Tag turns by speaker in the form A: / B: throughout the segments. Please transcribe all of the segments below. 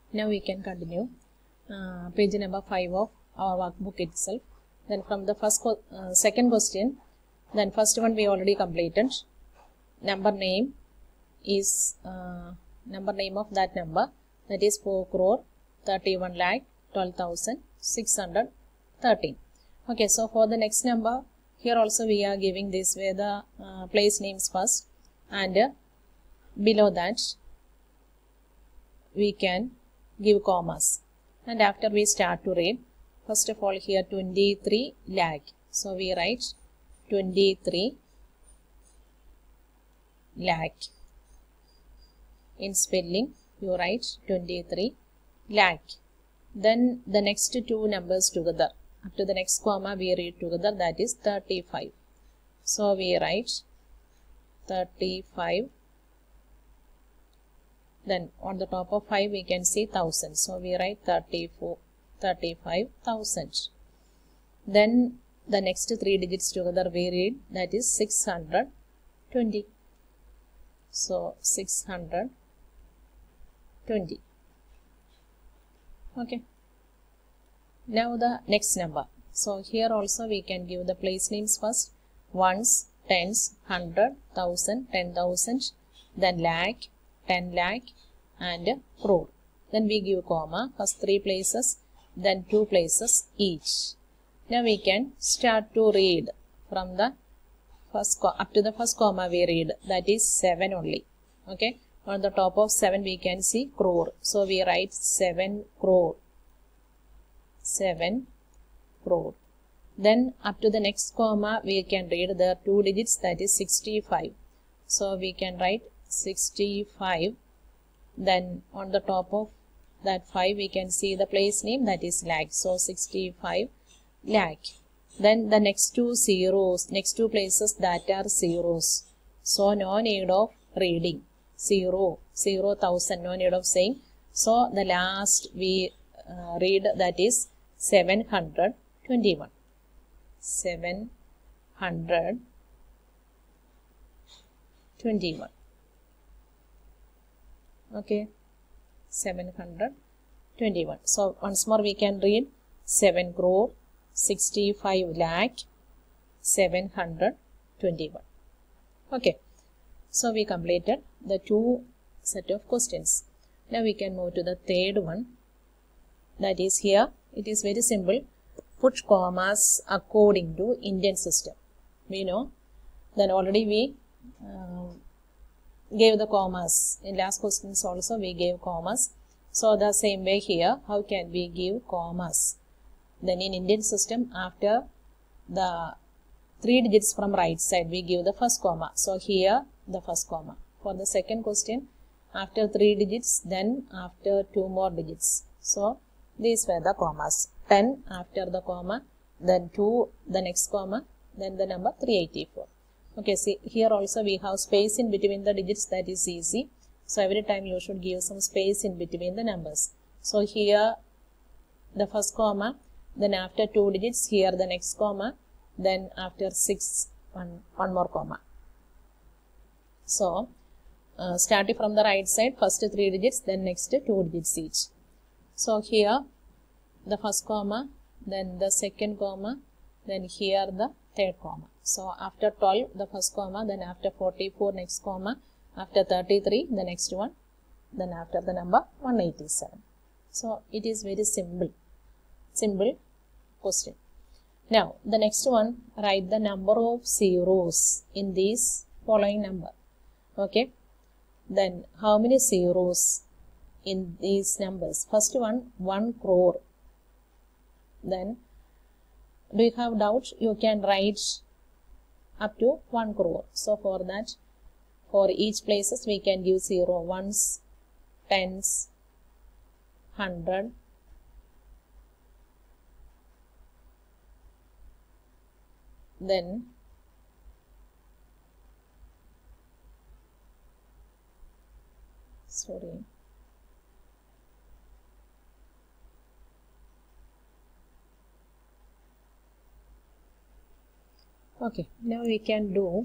A: Now we can continue page number 5 of our workbook itself. Then from the second question, then first one we already completed. Number name is number name of that number, that is 4,31,12,613. Okay, so for the next number, here also we are giving this where the place names first, and below that we can give commas, and after we start to read. First of all, here 23 lakh, so we write 23 lakh. In spelling you write 23 lakh. Then the next two numbers together, after the next comma we read together, that is 35. So we write 35. Then on the top of 5 we can see 1000. So we write 35,000. Then the next three digits together we read, that is 620. So 620. Okay. Now the next number. So here also we can give the place names first. Ones, tens, 100, 1000, 10,000, then lakh, 10 lakh, and crore. Then we give comma, first 3 places, then 2 places each. Now we can start to read from the first up to the first comma we read, that is 7 only. Okay, on the top of 7 we can see crore, so we write 7 crore. 7 crore. Then up to the next comma we can read the 2 digits, that is 65. So we can write 65. Then on the top of that 5 we can see the place name, that is lakh. So 65 lakh. Then the next two zeros, next two places that are zeros. So no need of reading. 0, 0,000, no need of saying. So the last we read, that is 721. 721. Okay, 721. So once more we can read 7 crore, 65 lakh, 721. Okay, so we completed the two set of questions. Now we can move to the third one. That is, here it is very simple. Put commas according to Indian system. We know, then already we gave the commas. In last questions also we gave commas. So the same way here, how can we give commas? Then in Indian system, after the 3 digits from right side, we give the first comma. So here the first comma. For the second question, after 3 digits, then after 2 more digits. So these were the commas. 10 after the comma, then 2 the next comma, then the number 384. Okay, see here also we have space in between the digits, that is easy. So every time you should give some space in between the numbers. So here the first comma, then after 2 digits, here the next comma, then after 6 one more comma. So starting from the right side, first 3 digits, then next 2 digits each. So here the first comma, then the second comma, then here the third comma. So after 12 the first comma, then after 44 next comma, after 33 the next one, then after the number 187. So it is very simple question. Now the next one, write the number of zeros in this following number. Okay, then how many zeros in these numbers? First one, 1 crore. Then do you have doubt? You can write up to 1 crore. So for that, for each places we can give 0, ones, tens, 100, then okay, now we can do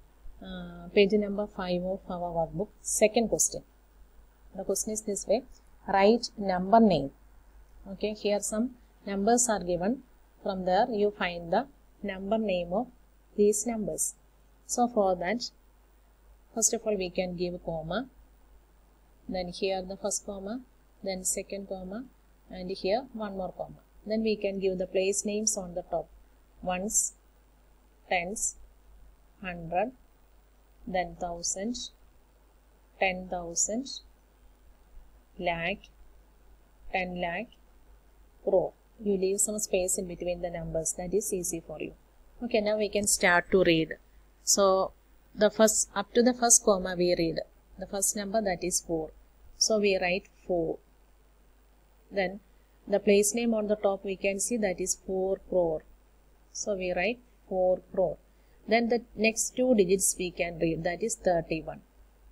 A: page number 5 of our workbook. Second question. The question is this way. write number name. Okay, here some numbers are given. From there you find the number name of these numbers. So for that, first of all we can give comma, then here the first comma, then second comma, and here one more comma. Then we can give the place names on the top. Ones, tens, 100, then 1000, 10,000, lakh, 10 lakh, crore. You leave some space in between the numbers. That is easy for you. Okay, now we can start to read. So the first, up to the first comma we read. The first number, that is 4. So we write 4. Then the place name on the top we can see, that is 4 crore. So we write 4 crore. Then the next 2 digits we can read, that is 31.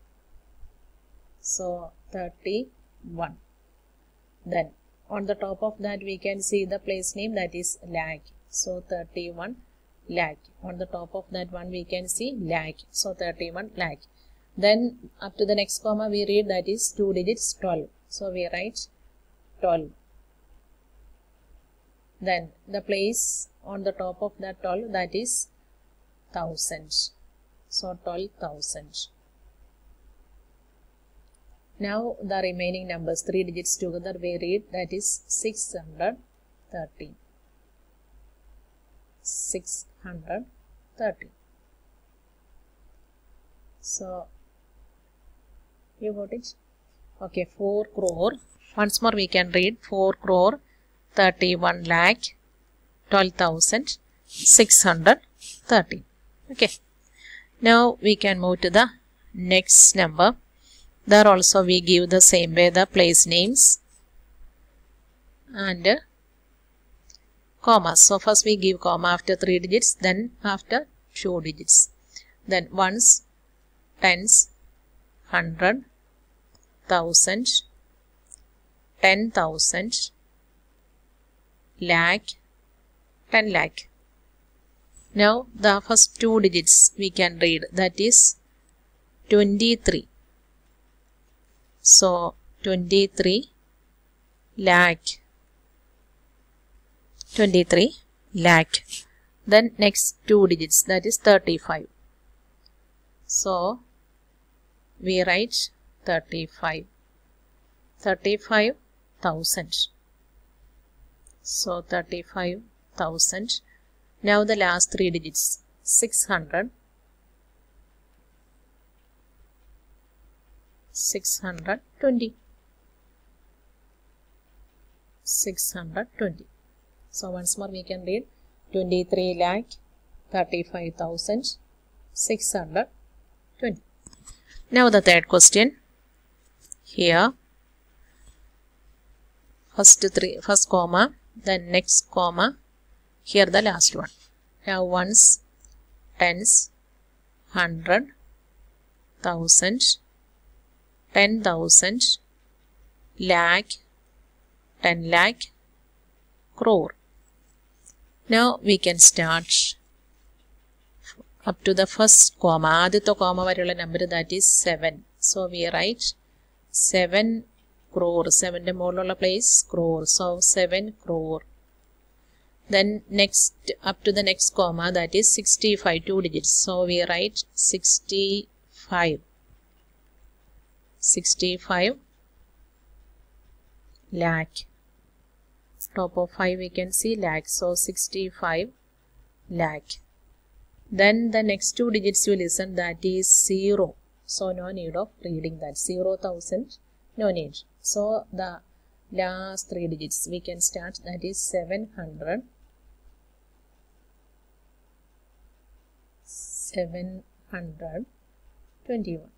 A: So 31. Then on the top of that we can see the place name, that is lakh. So 31 lakh. On the top of that one we can see lakh. So 31 lakh. Then up to the next comma we read, that is 2 digits 12. So we write 12. Then the place on the top of that 12, that is 1000. So 12,000. Now the remaining numbers, 3 digits together we read, that is 613. 613. So you got it? Okay, 4 crore. Once more we can read 4 crore, 31 lakh, 12,613. Okay. Now we can move to the next number. There also we give the same way the place names and commas. So first we give comma after 3 digits, then after 2 digits. Then ones, tens, 100, 1000, 10,000, lakh, 10 lakh. Now the first 2 digits we can read, that is 23. So 23 lakh. 23 lakh. Then next 2 digits, that is 35. So we write 35. 35,000. So 35,000. Now the last 3 digits, 600. 620. 620. So once more we can read 23 lakh 35,620. Now the third question. Here first comma, then next comma, here the last one. Now ones, tens, 100, 1000, 10,000, lakh, 10 lakh, crore. Now we can start up to the first comma. Aditha comma varula number, that is 7. So we write 7 crore. 7 the modular place crore. So 7 crore. Then next up to the next comma, that is 65, 2 digits. So we write 65. 65 lakh. Top of 5 we can see lakh. So 65 lakh. Then the next 2 digits you listen, that is 0. So no need of reading that. 0,000, no need. So the last 3 digits we can start, that is 700. 721.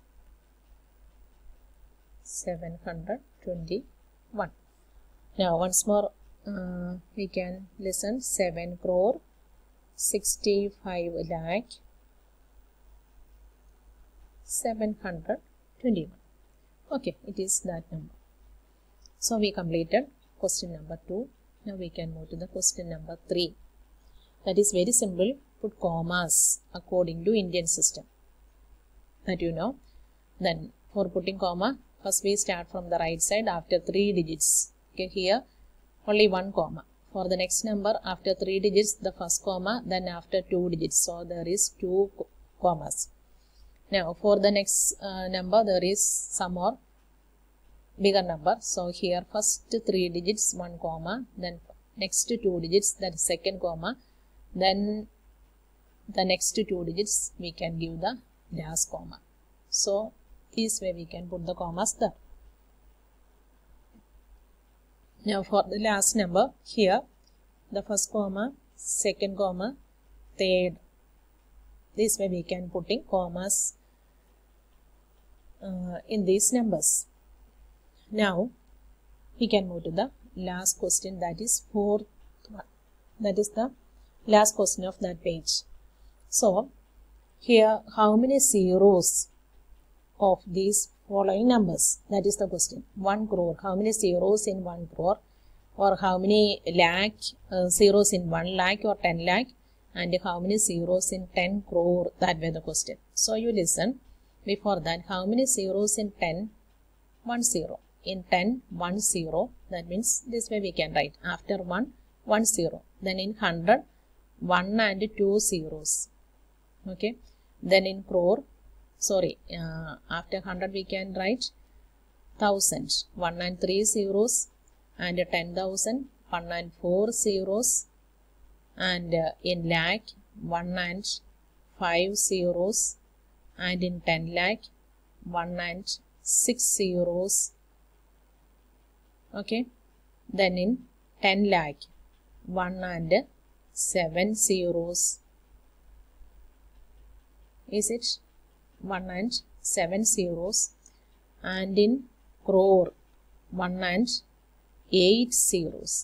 A: 721. Now once more we can listen. 7 crore, 65 lakh, 721. Okay, it is that number. So we completed question number 2. Now we can move to the question number 3. That is very simple. Put commas according to Indian system. That you know. Then for putting comma, First we start from the right side after 3 digits. Okay, here only 1 comma. For the next number, after 3 digits, the first comma, then after 2 digits. So there is 2 commas. Now for the next number, there is some more bigger number. So here first 3 digits, 1 comma, then next 2 digits, that is second comma, then the next 2 digits we can give the last comma. So this way we can put the commas there. Now for the last number, here the first comma, second comma, third. This way we can put in commas in these numbers. Now we can move to the last question, that is fourth one. That is the last question of that page. So here how many zeros of these following numbers? That is the question. 1 crore. How many zeros in 1 crore? Or how many lakh zeros in 1 lakh or 10 lakh? And how many zeros in 10 crore? That way the question. So you listen. Before that, how many zeros in 10? 1 0. In 10, 1 0. That means this way we can write. After 1, 1 0. Then in 100, 1 and 2 zeros. Okay. Then in crore, after 100 we can write 1000, 1 and 3 zeros, and 10,000, 1 and 4 zeros, and in lakh 1 and 5 zeros, and in 10 lakh 1 and 6 zeros. Okay. Then in 10 lakh 1 and 7 zeros. Is it 1 and 7 zeros? And in crore 1 and 8 zeros.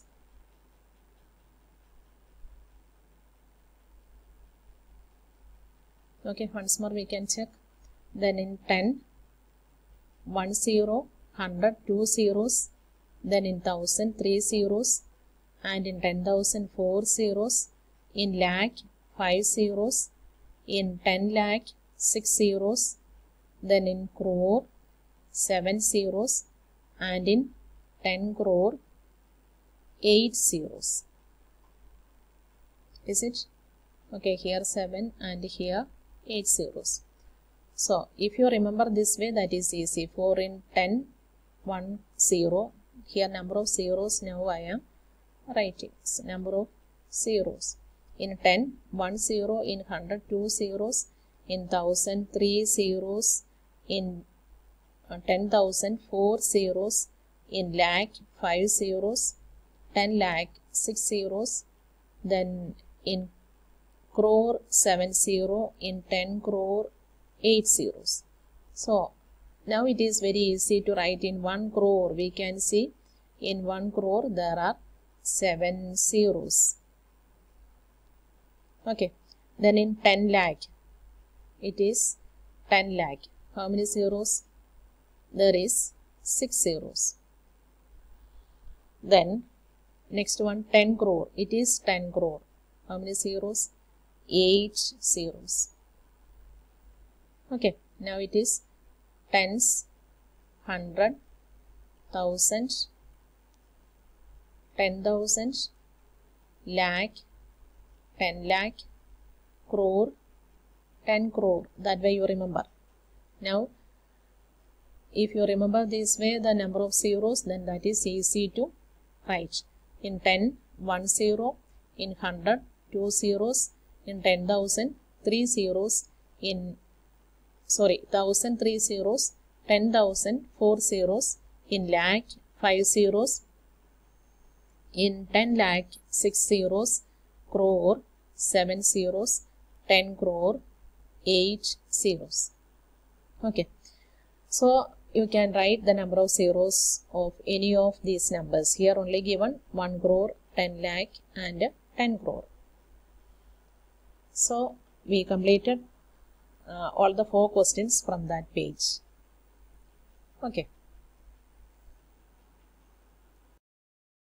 A: Okay, once more we can check. Then in 10, 1 0, 100, 2 zeros. Then in 1000, 3 zeros. And in 10,000, 4 zeros. In lakh, 5 zeros. In 10 lakh, 6 zeros. Then in crore, 7 zeros. And in 10 crore, 8 zeros. Is it? Okay, here 7 and here 8 zeros. So if you remember this way, that is easy. 4 in 10, 1 0. Here number of zeros now I am writing. So, number of zeros. In 10, 1 0. In 100, 2 zeros. In 1000, 3 zeros. In 10,000, 4 zeros. In lakh, 5 zeros. 10 lakh, 6 zeros. Then in crore, 7 0. In 10 crore, 8 zeros. So now it is very easy to write in 1 crore. We can see in 1 crore there are 7 zeros. Okay. Then in 10 lakh, it is 10 lakh. How many zeros? There is 6 zeros. Then next one, 10 crore. It is 10 crore. How many zeros? 8 zeros. Okay. Now it is tens, 100, 1000, 10,000, lakh, 10 lakh, crore, 10 crore. That way you remember. Now, if you remember this way the number of zeros, then that is easy to write. In 10, 1 0. In 100, 2 zeros. In 10,000, 3 zeros. In 1,000, 3 zeros. 10,000, 4 zeros. In lakh, 5 zeros. In 10 lakh, 6 zeros. Crore, 7 zeros. 10 crore, 8 zeros. Okay. So you can write the number of zeros of any of these numbers. Here only given 1 crore, 10 lakh and 10 crore. So we completed all the 4 questions from that page. Okay.